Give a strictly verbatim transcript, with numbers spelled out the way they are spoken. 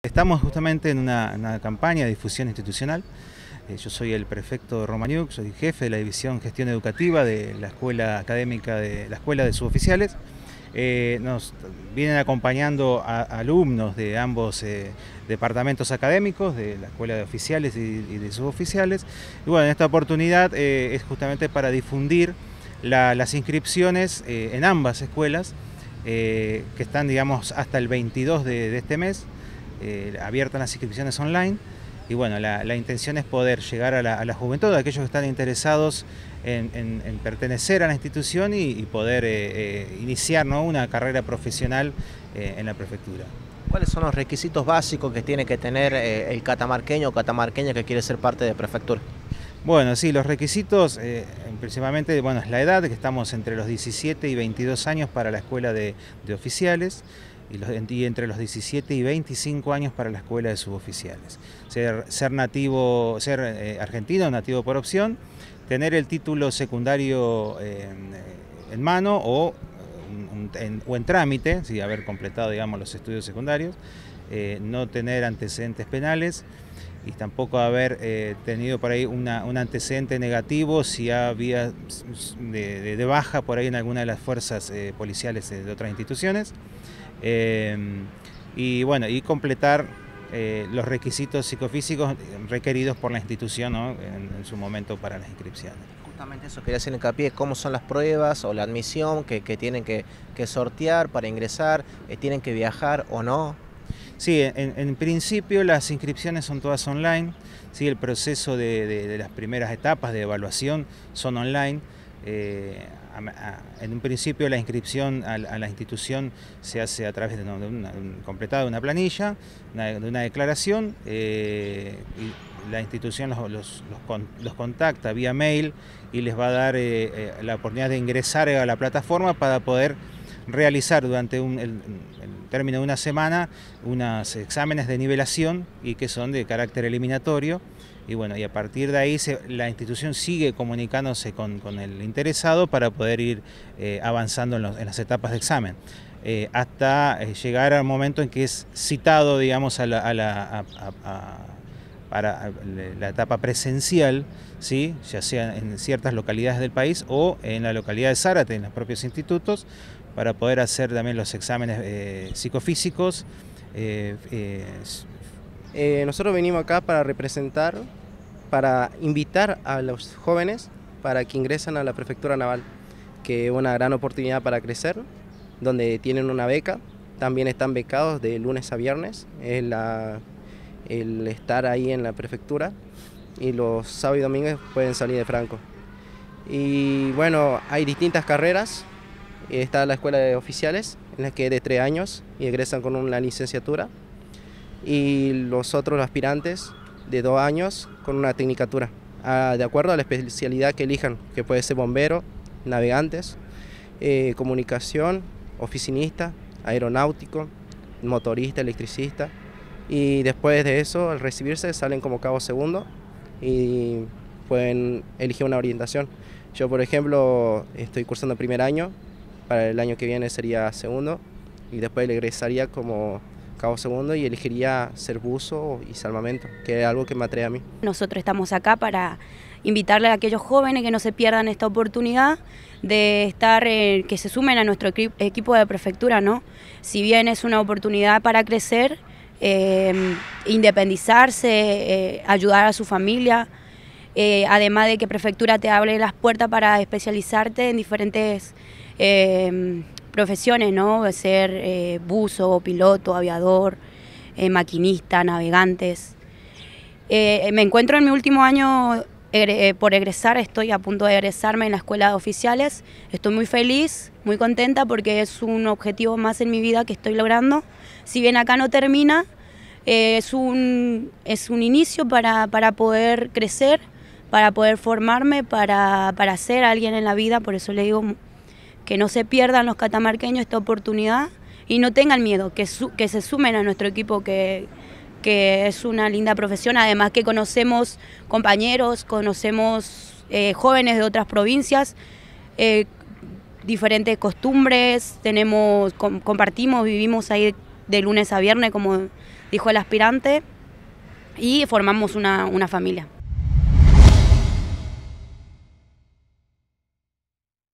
Estamos justamente en una, una campaña de difusión institucional. Eh, yo soy el prefecto Romaniuk, soy jefe de la división gestión educativa de la escuela académica de la escuela de suboficiales. Eh, nos vienen acompañando a, a alumnos de ambos eh, departamentos académicos, de la escuela de oficiales y, y de suboficiales. Y bueno, en esta oportunidad eh, es justamente para difundir la, las inscripciones eh, en ambas escuelas, eh, que están, digamos, hasta el veintidós de, de este mes. Eh, abiertas las inscripciones online y bueno, la, la intención es poder llegar a la, a la juventud, a aquellos que están interesados en, en, en pertenecer a la institución y, y poder eh, eh, iniciar, ¿no?, una carrera profesional eh, en la prefectura. ¿Cuáles son los requisitos básicos que tiene que tener eh, el catamarqueño o catamarqueña que quiere ser parte de prefectura? Bueno, sí, los requisitos, eh, principalmente, bueno, es la edad, que estamos entre los diecisiete y veintidós años para la escuela de, de oficiales, Y, los, y entre los diecisiete y veinticinco años para la escuela de suboficiales. Ser, ser nativo, ser eh, argentino, nativo por opción, tener el título secundario eh, en mano o en, en, o en trámite, sí, haber completado, digamos, los estudios secundarios, eh, no tener antecedentes penales y tampoco haber eh, tenido por ahí una, un antecedente negativo si había de, de, de baja por ahí en alguna de las fuerzas eh, policiales de otras instituciones. Eh, y bueno, y completar eh, los requisitos psicofísicos requeridos por la institución, ¿no?, en, en su momento para las inscripciones. Justamente eso quería hacer hincapié, cómo son las pruebas o la admisión que, que tienen que, que sortear para ingresar, eh, tienen que viajar o no. Sí, en, en principio las inscripciones son todas online, sí, el proceso de, de, de las primeras etapas de evaluación son online. Eh, a, a, en un principio la inscripción a, a la institución se hace a través de, una, de una, un, completada de una planilla, una, de una declaración, eh, y la institución los, los, los, con, los contacta vía mail y les va a dar eh, eh, la oportunidad de ingresar a la plataforma para poder realizar durante un, el, el término de una semana unos exámenes de nivelación y que son de carácter eliminatorio. Y bueno, y a partir de ahí se, la institución sigue comunicándose con, con el interesado para poder ir eh, avanzando en, los, en las etapas de examen, eh, hasta eh, llegar al momento en que es citado, digamos, a la, a la, a, a, a, para la etapa presencial, ¿sí?, ya sea en ciertas localidades del país o en la localidad de Zárate, en los propios institutos, para poder hacer también los exámenes eh, psicofísicos. Eh, eh, Eh, nosotros venimos acá para representar, para invitar a los jóvenes para que ingresen a la Prefectura Naval, que es una gran oportunidad para crecer, donde tienen una beca, también están becados de lunes a viernes, es la, el estar ahí en la prefectura, y los sábados y domingos pueden salir de franco. Y bueno, hay distintas carreras, está la escuela de oficiales, en la que es de tres años y egresan con una licenciatura, y los otros aspirantes de dos años con una tecnicatura, a, de acuerdo a la especialidad que elijan, que puede ser bombero, navegantes, eh, comunicación, oficinista, aeronáutico, motorista, electricista, y después de eso, al recibirse, salen como cabo segundo y pueden elegir una orientación. Yo, por ejemplo, estoy cursando primer año, para el año que viene sería segundo, y después egresaría como cabo segundo y elegiría ser buzo y salvamento, que es algo que me atrae a mí. Nosotros estamos acá para invitarle a aquellos jóvenes que no se pierdan esta oportunidad de estar, eh, que se sumen a nuestro equipo de prefectura, ¿no? Si bien es una oportunidad para crecer, eh, independizarse, eh, ayudar a su familia, eh, además de que prefectura te abre las puertas para especializarte en diferentes eh, profesiones, ¿no? Ser eh, buzo, piloto, aviador, eh, maquinista, navegantes. Eh, me encuentro en mi último año eh, por egresar, estoy a punto de egresarme en la escuela de oficiales. Estoy muy feliz, muy contenta porque es un objetivo más en mi vida que estoy logrando. Si bien acá no termina, eh, es, un, es un inicio para, para poder crecer, para poder formarme, para, para ser alguien en la vida. Por eso le digo que no se pierdan los catamarqueños esta oportunidad y no tengan miedo, que, su, que se sumen a nuestro equipo, que, que es una linda profesión, además que conocemos compañeros, conocemos eh, jóvenes de otras provincias, eh, diferentes costumbres, tenemos, com, compartimos, vivimos ahí de lunes a viernes, como dijo el aspirante, y formamos una, una familia.